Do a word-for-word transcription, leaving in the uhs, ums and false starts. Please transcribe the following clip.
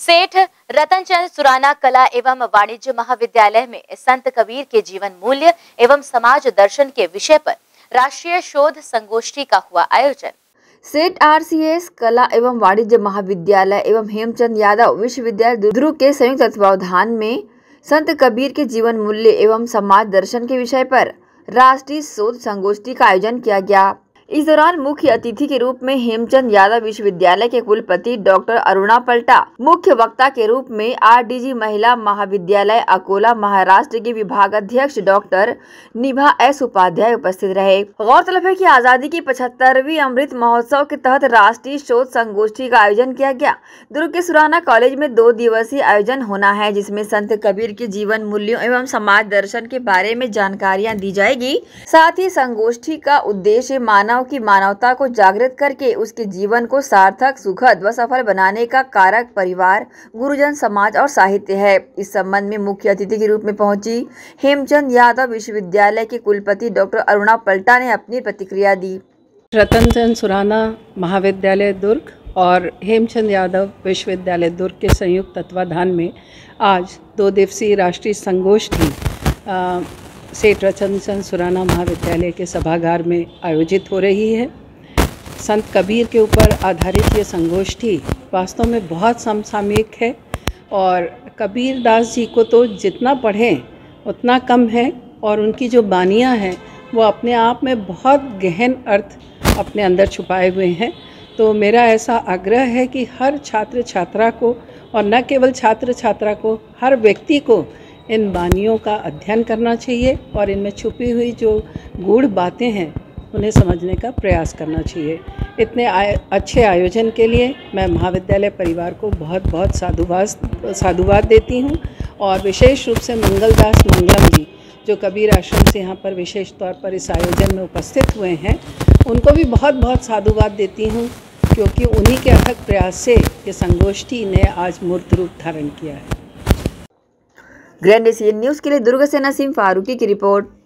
सेठ रतनचंद सुराना कला एवं वाणिज्य महाविद्यालय में संत कबीर के जीवन मूल्य एवं समाज दर्शन के विषय पर राष्ट्रीय शोध संगोष्ठी का हुआ आयोजन। सेठ आरसीएस कला एवं वाणिज्य महाविद्यालय एवं हेमचंद यादव विश्वविद्यालय दुर्ग के संयुक्त तत्वावधान में संत कबीर के जीवन मूल्य एवं समाज दर्शन के विषय पर राष्ट्रीय शोध संगोष्ठी का आयोजन किया गया। इस दौरान मुख्य अतिथि के रूप में हेमचंद यादव विश्वविद्यालय के कुलपति डॉक्टर अरुणा पलटा, मुख्य वक्ता के रूप में आरडीजी महिला महाविद्यालय अकोला महाराष्ट्र के विभागाध्यक्ष डॉक्टर निभा एस उपाध्याय उपस्थित रहे। गौरतलब है कि आजादी की पचहत्तरवीं अमृत महोत्सव के तहत राष्ट्रीय शोध संगोष्ठी का आयोजन किया गया। दुर्ग के सुराना कॉलेज में दो दिवसीय आयोजन होना है, जिसमें संत कबीर के जीवन मूल्यों एवं समाज दर्शन के बारे में जानकारियाँ दी जाएगी। साथ ही संगोष्ठी का उद्देश्य मानव की मानवता को जागृत करके उसके जीवन को सार्थक, सुखद व सफल बनाने का कारक परिवार, गुरुजन, समाज और साहित्य है। इस संबंध में मुख्य अतिथि के रूप में पहुंची हेमचंद यादव विश्वविद्यालय के कुलपति डॉक्टर अरुणा पलटा ने अपनी प्रतिक्रिया दी। रतनचंद सुराना महाविद्यालय दुर्ग और हेमचंद यादव विश्वविद्यालय दुर्ग के संयुक्त तत्वाधान में आज दो दिवसीय राष्ट्रीय संगोष्ठी सेठ रतनचंद सुराना महाविद्यालय के सभागार में आयोजित हो रही है। संत कबीर के ऊपर आधारित ये संगोष्ठी वास्तव में बहुत समसामयिक है और कबीर दास जी को तो जितना पढ़ें उतना कम है और उनकी जो बानियाँ हैं वो अपने आप में बहुत गहन अर्थ अपने अंदर छुपाए हुए हैं। तो मेरा ऐसा आग्रह है कि हर छात्र छात्रा को, और न केवल छात्र छात्रा को, हर व्यक्ति को इन बानियों का अध्ययन करना चाहिए और इनमें छुपी हुई जो गूढ़ बातें हैं उन्हें समझने का प्रयास करना चाहिए। इतने आय, अच्छे आयोजन के लिए मैं महाविद्यालय परिवार को बहुत बहुत साधुवाद साधुवाद देती हूँ और विशेष रूप से मंगलदास मंगलम जी जो कबीर आश्रम से यहाँ पर विशेष तौर पर इस आयोजन में उपस्थित हुए हैं, उनको भी बहुत बहुत साधुवाद देती हूँ, क्योंकि उन्हीं के अथक प्रयास से ये संगोष्ठी ने आज मूर्त रूप धारण किया है। ग्रैंड एशियन न्यूज़ के लिए दुर्ग से नसीम फारूकी की रिपोर्ट।